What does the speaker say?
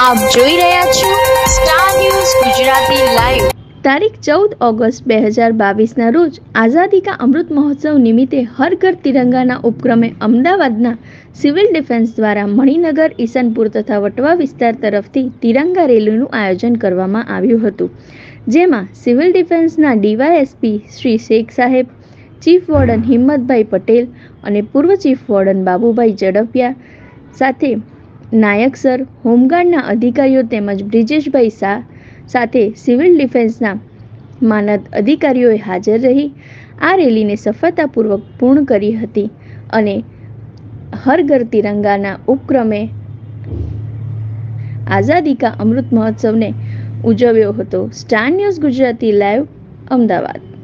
આપ જોઈ રહ્યા છો સ્ટાર ન્યૂઝ ગુજરાતી લાઈવ। તારીખ 14 ઓગસ્ટ 2022ના રોજ આઝાદી કા અમૃત મહોત્સવ નિમિત્તે હર ઘર તિરંગાના ઉપક્રમે અમદાવાદના સિવિલ ડિફેન્સ દ્વારા મણિનગર, ઈસનપુર તથા વટવા વિસ્તાર તરફથી તિરંગા રેલીનું આયોજન કરવામાં આવ્યું હતું, જેમાં સિવિલ ડિફેન્સના ડીવાયએસપી શ્રી શેખ સાહેબ, ચીફ વોર્ડન હિંમતભાઈ પટેલ અને પૂર્વ ચીફ વોર્ડન બાબુભાઈ ઝડપિયા સાથે નાયક સર, હોમગાર્ડના અધિકારીઓ તેમજ બ્રિજેશભાઈ શાહ સાથે સિવિલ ડિફેન્સના માનદ અધિકારીઓએ હાજર રહી આ રેલીને સફળતાપૂર્વક પૂર્ણ કરી હતી અને હર ઘર તિરંગાના ઉપક્રમે આઝાદી કા અમૃત મહોત્સવને ઉજવ્યો હતો। Star News Gujarati live, Ahmedabad.